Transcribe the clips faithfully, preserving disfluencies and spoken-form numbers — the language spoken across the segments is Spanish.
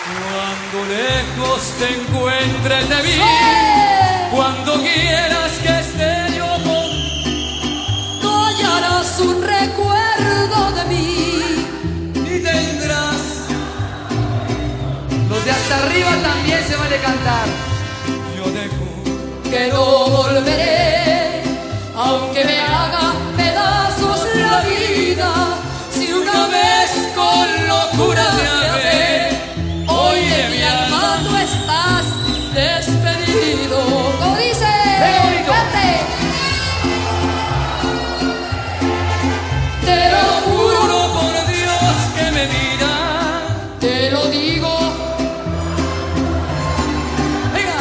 Cuando lejos te encuentre te vi, ¡Sí! Cuando quieras que esté yo con, tú hallarás un recuerdo de mí y tendrás. Los de hasta arriba también se vale cantar. Yo dejo que no volveré, aunque me haga pedazos la vida. Si una vez con locura te amé, hoy de mi alma tú estás despedido. ¿Cómo dice? ¡Vete! Te lo juro, juro por Dios que me dirá. te lo digo. Venga.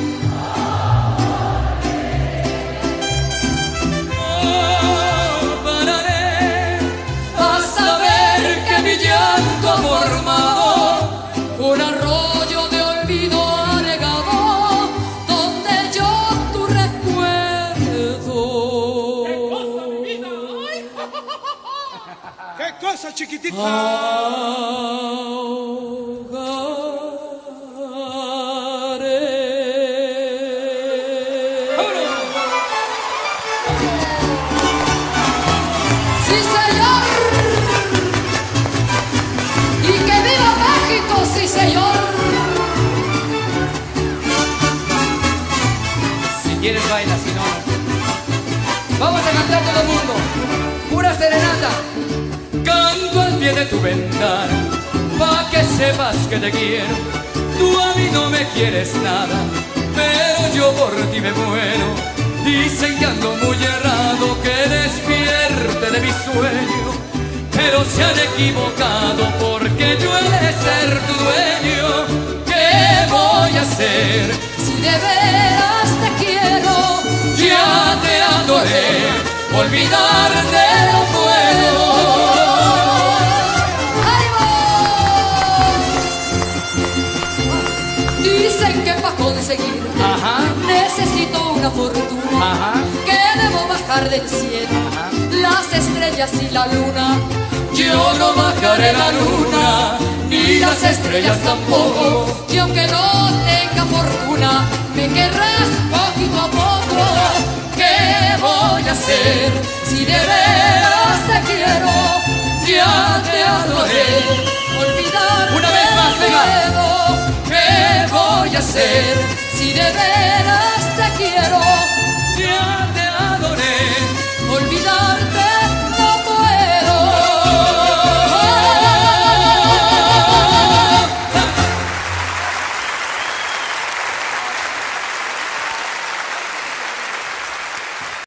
No pararé Hasta ver que mi llanto ha formado un arroyo de olvido anegado, donde yo tu recuerdo. ¡Qué cosa, chiquitita! Ahogaré. ¡Sí, señor! ¡Y que viva México, sí, señor! Si quieres baila, si no, no. Vamos a cantar todo el mundo. Pura serenata. Canto al pie de tu ventana, pa' que sepas que te quiero. Tú a mí no me quieres nada, pero yo por ti me muero. Dicen que ando muy errado, que despierte de mi sueño, pero se han equivocado porque yo he de ser tu dueño. ¿Qué voy a hacer? Si de veras te quiero, Ya te adoré, olvidarte no puedo. dicen que para conseguir Ajá. necesito una fortuna, Ajá. que debo bajar del cielo Ajá. las estrellas y la luna. Yo no bajaré la luna, ni las estrellas tampoco. Y aunque no tenga fortuna, me querrás poquito a poco. ¿Qué voy a hacer? Si de veras te quiero, Ya te adoré. olvidar Una vez más, venga. ¿Qué voy a hacer? Si de veras te quiero, Ya